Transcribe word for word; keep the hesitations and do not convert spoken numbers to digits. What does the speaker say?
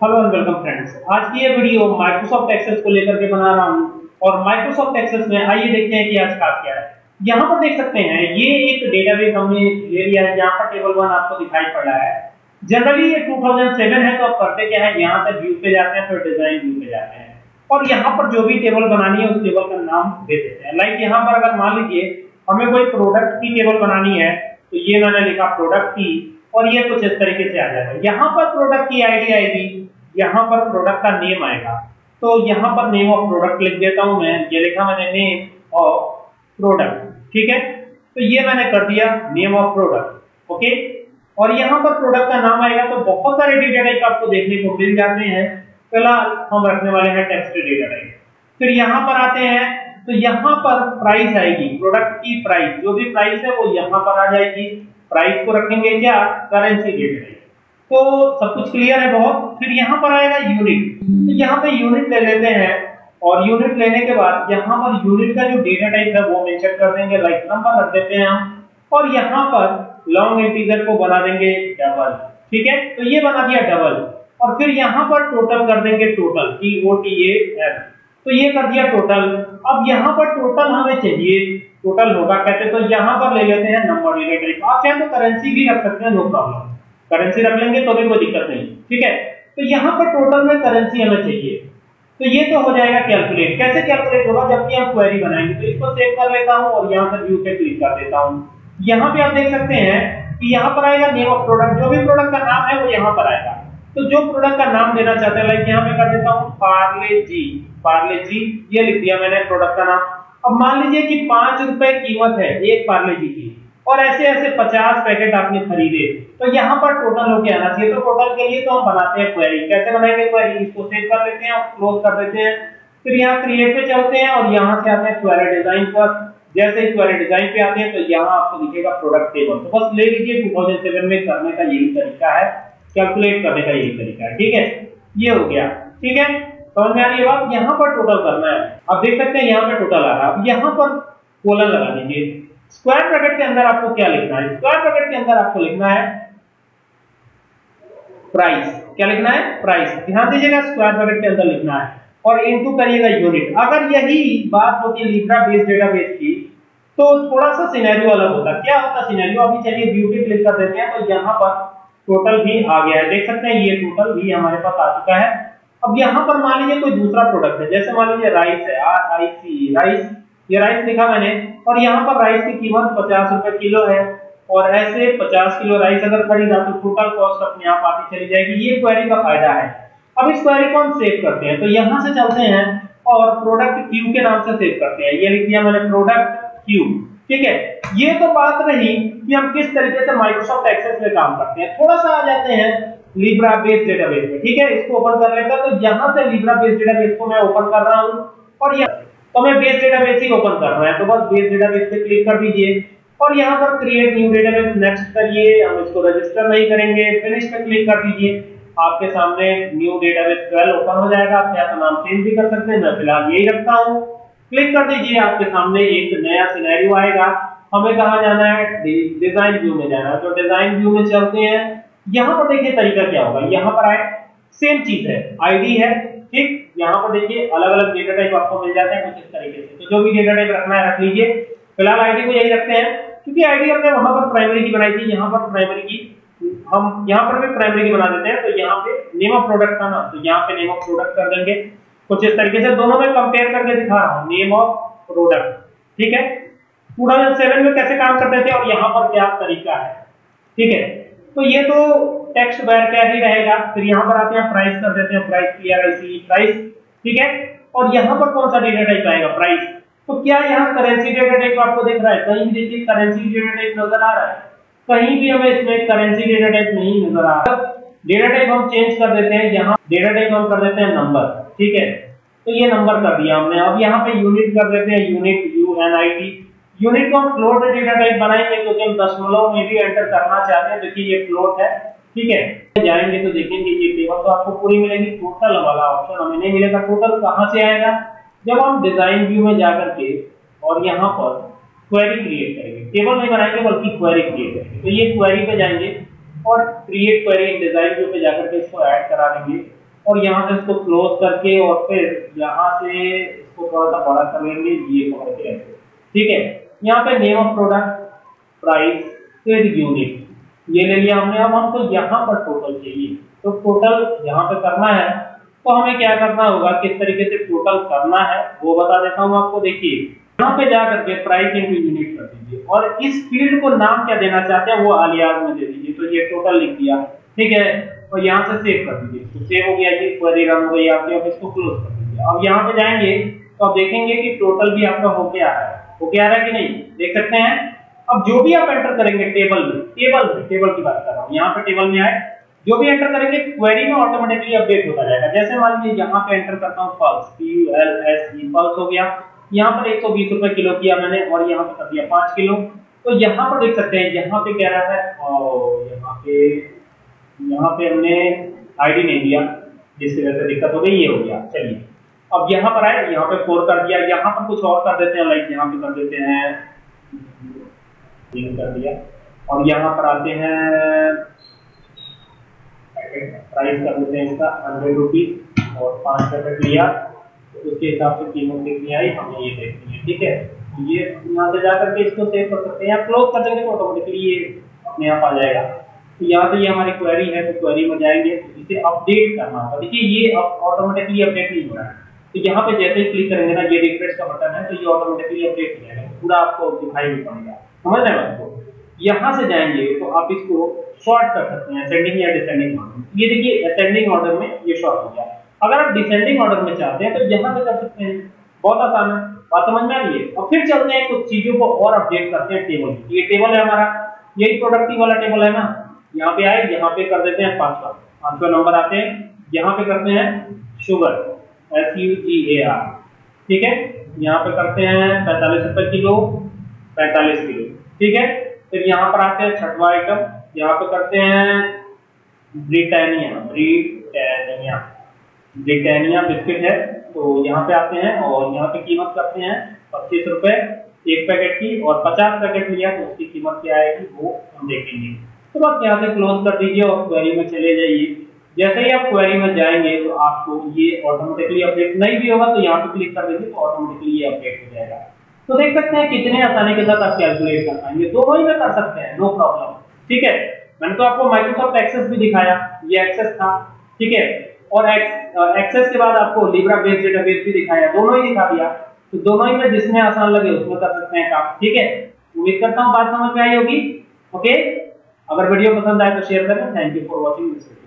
Hello and welcome friends. आज की ये वीडियो माइक्रोसॉफ्ट एक्सेस को लेकर के बना रहा हूं और माइक्रोसॉफ्ट एक्सेस में आइए देखते हैं कि आज खास क्या है। यहां पर देख सकते हैं ये एक डेटाबेस हमने ले लिया है। यहां पर टेबल वन आपको दिखाई पड़ रहा है। जनरली ये दो हज़ार सात है, तो अब करते क्या है, यहां से व्यू पे जाते हैं, फिर डिजाइन व्यू पे जाते हैं और यहां पर जो भी टेबल बनानी है उस टेबल का नाम दे देते हैं। लाइक यहां पर अगर मान लीजिए हमें कोई प्रोडक्ट की टेबल बनानी है तो ये मैंने लिखा प्रोडक्ट की और ये कुछ इस तरीके से आ जाएगा। यहां पर प्रोडक्ट की आईडी आएगी, यहाँ पर प्रोडक्ट का नेम आएगा, तो यहाँ पर नेम ऑफ प्रोडक्ट लिख देता हूं मैं। ये लिखा मैंने नेम ऑफ प्रोडक्ट, ठीक है। तो ये मैंने कर दिया नेम ऑफ प्रोडक्ट, ओके। और यहाँ पर प्रोडक्ट का नाम आएगा। तो बहुत सारे डेटा टाइप आपको देखने को मिल जाते हैं। फिलहाल हम रखने वाले हैं टेक्स्ट डेटा टाइप। फिर यहाँ पर आते हैं तो यहाँ पर प्राइस आएगी, प्रोडक्ट की प्राइस, जो भी प्राइस है वो यहाँ पर आ जाएगी। प्राइस को रखेंगे क्या, करेंसी डेटा टाइप। तो सब कुछ क्लियर है बहुत। फिर यहाँ पर आएगा यूनिट, तो यहाँ पे यूनिट ले लेते हैं और यूनिट लेने के बाद यहाँ पर यूनिट का जो डेटा टाइप है वो मेंशन कर देंगे, लाइक नंबर रख देते हैं हम। और यहाँ पर लॉन्ग इंटीजर को बना देंगे डबल, ठीक है। तो ये बना दिया डबल। और फिर यहाँ पर टोटल कर देंगे total, T O T A L, तो ये कर दिया टोटल। अब यहाँ पर टोटल हमें चाहिए, टोटल होगा कैसे, तो यहाँ पर ले लेते हैं नंबर डेटा टाइप। आप चाहे तो करेंसी भी रख सकते हैं, नो प्रॉब्लम, करेंसी रख लेंगे तो भी कोई दिक्कत नहीं, ठीक है। तो यहाँ पर टोटल में करेंसी हमें चाहिए, तो ये तो हो जाएगा कैलकुलेट। कैसे कैलकुलेट होगा, जबकि हम क्वेरी बनाएंगे। तो इसको सेव कर लेता हूँ और यहाँ से व्यू पे क्लिक कर देता हूँ। यहाँ पे आप देख सकते हैं कि यहाँ पर आएगा नेम ऑफ प्रोडक्ट, जो भी प्रोडक्ट का नाम है वो यहाँ पर आएगा। तो जो प्रोडक्ट का नाम देना चाहते हैं, लाइक यहाँ पे कर देता हूँ पार्ले जी, पार्ले जी, ये लिख दिया मैंने प्रोडक्ट का नाम। अब मान लीजिए कि पांच रुपए कीमत है एक पार्ले जी की और ऐसे ऐसे पचास पैकेट आपने खरीदे, तो यहाँ पर टोटल होके आना चाहिए। तो टोटल के लिए तो हम बनाते हैं क्वेरी। कैसे बनाएंगे क्वेरी, इसको सेव कर लेते हैं और क्लोज कर देते हैं। फिर यहाँ क्रिएट पे चलते हैं और यहाँ से आते हैं क्वेरी डिजाइन पर। जैसे ही क्वेरी डिजाइन पे आते हैं तो यहाँ आपको दिखेगा प्रोडक्ट टेबल। तो बस ले लीजिए, दो हज़ार सात में करने का यही तरीका है, कैलकुलेट करने का यही तरीका है, ठीक है। ये हो गया, ठीक है, समझ में आ रही है बात। यहाँ पर टोटल करना है। अब देख सकते हैं यहाँ पे टोटल आ रहा है। अब यहाँ पर कोलन लगा दीजिए। स्क्वायर ब्रैकेट के अंदर आपको क्या लिखना है, स्क्वायर ब्रैकेट के अंदर आपको लिखना है प्राइस। क्या लिखना है, प्राइस। ध्यान दीजिएगा, स्क्वायर ब्रैकेट के अंदर लिखना है और इनटू करिएगा यूनिट। अगर यही बात होती लिब्रा बेस डेटाबेस की तो थोड़ा सा सिनेरियो अलग होता। क्या होता सिनेरियो, अभी चलिए व्यू पे क्लिक कर देते हैं तो यहाँ पर टोटल भी आ गया है। देख सकते हैं ये टोटल भी हमारे पास आ चुका है। अब यहाँ पर मान लीजिए कोई दूसरा प्रोडक्ट है, जैसे मान लीजिए राइस है, आर आई सी, राइस, ये राइस लिखा मैंने और यहाँ पर राइस की कीमत पचास रुपए किलो है और ऐसे पचास किलो राइस अगर खरीदा तो टोटल कॉस्ट अपने आप आती चली जाएगी। ये क्वेरी का फायदा है। अब इस क्वेरी को हम सेव करते हैं, तो यहाँ से चलते हैं और प्रोडक्ट क्यू के नाम से सेव करते हैं। ये लिख दिया मैंने प्रोडक्ट क्यू, ठीक है। ये तो बात रही कि हम किस तरीके से माइक्रोसॉफ्ट एक्सेस में काम करते हैं। थोड़ा सा आ जाते हैं लिब्रा बेस डेटाबेस में, ठीक है। इसको ओपन कर लेता, तो यहाँ से लिब्रा बेस डेटाबेस को मैं ओपन कर रहा हूँ और यहाँ तो मैं बेस डेटाबेस ही ओपन कर रहा है। तो बस बेस डेटाबेस पे क्लिक कर दीजिए और यहाँ पर क्रिएट न्यू डेटाबेस नेक्स्ट करिए। हम इसको रजिस्टर नहीं करेंगे, फिनिश पे क्लिक कर दीजिए। आपके सामने न्यू डेटाबेस ट्वेल्व ओपन हो जाएगा। आप क्या तो नाम चेंज भी कर सकते हैं, मैं फिलहाल यही रखता हूँ। क्लिक कर दीजिए, आपके सामने एक नया सिनेरियो आएगा। हमें कहाँ जाना है, डिजाइन व्यू में जाना है। तो डिजाइन व्यू में चलते हैं। यहाँ पर देखिए तरीका क्या होगा, यहाँ पर आए सेम चीज है, आईडी है, ठीक। यहाँ पर देखिए अलग अलग डेटा टाइप आपको मिल जाते हैं कुछ इस तरीके से। तो जो भी डेटा टाइप रखना है रख लीजिए। फिलहाल आईडी को यही रखते हैं क्योंकि आईडी हमने वहां पर प्राइमरी की बनाई थी, यहाँ पर प्राइमरी की हम यहाँ पर भी प्राइमरी की बना देते हैं। तो यहाँ पे नेम ऑफ प्रोडक्ट था ना, तो यहाँ पे नेम ऑफ प्रोडक्ट कर देंगे कुछ इस तरीके से। दोनों में कंपेयर करके दिखा रहा हूँ, नेम ऑफ प्रोडक्ट, ठीक है। दो हज़ार सात में कैसे काम करते थे और यहाँ पर क्या तरीका है, ठीक है। तो ये तो टेक्स्ट बार क्या ही रहेगा। फिर यहाँ पर आते हैं प्राइस कर देते हैं, price P R I C, price, ठीक है। और यहाँ पर कौन सा डेटा टाइप आएगा, प्राइस। तो क्या यहाँ करेंसी डेटा टाइप आपको दिख रहा है, कहीं भी देखिए करेंसी डेटा टाइप नजर आ रहा है, कहीं भी हमें इसमें करेंसी डेटा टाइप नहीं नजर आ रहा। डेटा टाइप हम चेंज कर देते हैं, यहाँ डेटा टाइप हम कर देते हैं नंबर, ठीक है। तो ये नंबर कर दिया हमने। अब यहाँ पे यूनिट कर देते हैं, unit U N I T. Unit को हम फ्लोट डेटा टाइप बनाएंगे क्योंकि हम दशमलव में भी एंटर करना चाहते हैं। देखिए ये फ्लोट है, ठीक है। जाएंगे तो देखेंगे ये टेबल तो आपको पूरी मिलेगी, टोटल वाला ऑप्शन हमें नहीं मिलेगा। टोटल कहां से आएगा, जब हम डिजाइन व्यू में जाकर के और यहाँ पर क्वेरी क्रिएट करेंगे। टेबल नहीं बनाएंगे बल्कि क्वेरी क्रिएट करेंगे। तो ये क्वेरी पे जाएंगे और create query in design view पे जाकर के इसको ऐड करा देंगे। और यहाँ से इसको क्लोज करके और फिर यहाँ से इसको थोड़ा सा बड़ा कर लेंगे, ये पकड़ के ऐसे, ठीक है। यहाँ पे नेम ऑफ प्रोडक्ट, प्राइस, फिर यूनिट, ये ले लिया हमने। अब हमको यहाँ पर टोटल चाहिए, तो टोटल यहाँ पे करना है तो हमें क्या करना होगा, किस तरीके से टोटल करना है वो बता देता हूँ आपको। देखिए यहाँ पे जा करके प्राइस इंटू यूनिट कर दीजिए और इस फील्ड को नाम क्या देना चाहते हैं वो आलियाज में दे दीजिए। तो ये टोटल लिख दिया, ठीक है, और यहाँ से सेव कर दीजिए। तो सेव हो गया, ये क्वेरी रन हो गई आपकी। अब इसको क्लोज कर दीजिए। अब यहाँ पे जाएंगे तो आप देखेंगे कि टोटल भी आपका हो गया है, हो गया है कि नहीं, देख सकते हैं। अब जो भी आप एंटर करेंगे टेबल में, टेबल में टेबल की बात कर रहा हूँ, यहाँ पे टेबल में आए, जो भी एंटर करेंगे क्वेरी में ऑटोमेटिकली अपडेट होता जाएगा। जैसे मान लीजिए यहाँ पे एंटर करता हूँ pulse, P U L S E, pulse हो गया। यहाँ पर एक सौ बीस रुपए किलो किया मैंने और यहाँ पे कर दिया पांच किलो। तो यहाँ पर देख सकते हैं, यहाँ पे कह रहा है और यहाँ पे यहाँ पे हमने आईडी नहीं दिया जिसकी वजह से दिक्कत हो गई, ये हो गया। चलिए अब यहाँ पर आए, यहाँ पे फोर कर दिया, यहाँ पर कुछ और कर देते हैं, लाइक यहाँ पे कर देते हैं तीन कर दिया और यहाँ पर आते हैं प्राइस कर देते हैं इसका हंड्रेड रुपीज और पांच पैकेट लिया, तो उसके हिसाब से कीमत कितनी आई हमें ये देखनी है, ठीक है। ये यहाँ से जाकर के इसको सेव कर सकते हैं या क्लोज कर देंगे तो ऑटोमेटिकली ये अपने आप आ जाएगा। तो यहाँ से ये हमारी क्वेरी है, तो क्वेरी में जाएंगे तो इसे अपडेट करना होगा। देखिए ये ऑटोमेटिकली अपडेट नहीं हो रहा है, तो यहाँ पे जैसे ही क्लिक करेंगे ना, ये रिफ्रेश का बटन है, तो ये ऑटोमेटिकली अपडेट हो जाएगा, पूरा आपको दिखाई भी पड़ेगा, समझ रहे हैं आपको। यहाँ से जाएंगे तो आप इसको शॉर्ट कर सकते हैं, असेंडिंग या डिसेंडिंग ऑर्डर। ये देखिए असेंडिंग ऑर्डर में ये शॉर्ट हो गया। अगर आप डिसेंडिंग ऑर्डर में चाहते हैं तो यहाँ से कर सकते हैं, बहुत आसान है, बात समझ में आ रही है। और फिर चलते हैं कुछ चीजों को और अपडेट करते हैं टेबल में। ये टेबल है हमारा, यही प्रोडक्टिव वाला टेबल है ना। यहाँ पे आए, यहाँ पे कर देते हैं पांचवा, पांचवा नंबर आते हैं, यहाँ पे करते हैं sugar, S U G A R, ठीक है। यहाँ पे करते हैं पैंतालीस रुपए किलो, पैंतालीस किलो, ठीक है। फिर यहाँ पर आते हैं छठवा आइटम, यहाँ पे करते हैं ब्रिटानिया, ब्रिटानिया, ब्रिटानिया बिस्किट है, तो यहाँ पे आते हैं और यहाँ पे कीमत करते हैं पच्चीस रुपए एक पैकेट की, और पचास पैकेट लिया तो उसकी कीमत क्या आएगी वो हम देखेंगे। तो बस यहाँ से क्लोज कर दीजिए और क्वेरी में चले जाइए। जैसे ही आप क्वेरी में जाएंगे तो आपको ये ऑटोमेटिकली अपडेट नहीं भी होगा, तो यहाँ पे क्लिक कर देंगे तो ऑटोमेटिकली ये अपडेट हो जाएगा। तो देख सकते हैं कितने आसानी के साथ आप कैलकुलेट कर पाएंगे, दोनों ही में कर सकते हैं, नो प्रॉब्लम, ठीक है। मैंने तो आपको माइक्रोसॉफ्ट एक्सेस भी दिखाया, ये एक्सेस था, ठीक है, और एक्सेस के बाद आपको लिब्रा बेस डेटाबेस भी दिखाया, दोनों ही दिखा दिया। तो दोनों ही में जिसमें आसान लगे उसमें कर सकते हैं काम, ठीक है। उम्मीद करता हूँ बात समझ में आई होगी, ओके। अगर वीडियो पसंद आए तो शेयर करें। Thank you for watching this video.